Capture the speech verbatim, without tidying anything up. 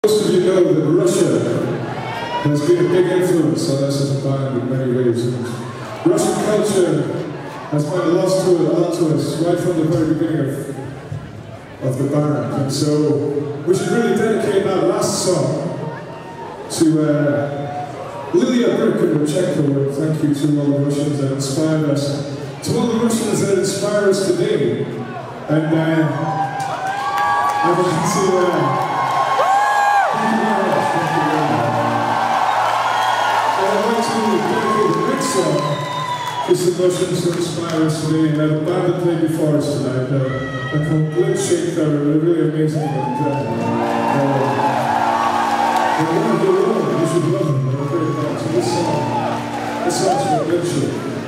Most of you know that Russia has been a big influence on us as a band in many ways. Russian culture has meant a lot to, a lot to us right from the very beginning of, of the band. And so we should really dedicate that last song to uh, Lilia Birkin-Rachecko, and thank you to all the Russians that inspired us, to all the Russians that inspire us today. And uh, I would like to uh, thank you very much, thank you very much. And I'd like to dedicate the next song to some Russians that inspire us today, and a band that played before us tonight. Uh, they're called Glitchshake. They're really amazing. And, uh, uh, they're one of their own. You should love them. They're a great band. So this song, this song's called Glitchshake.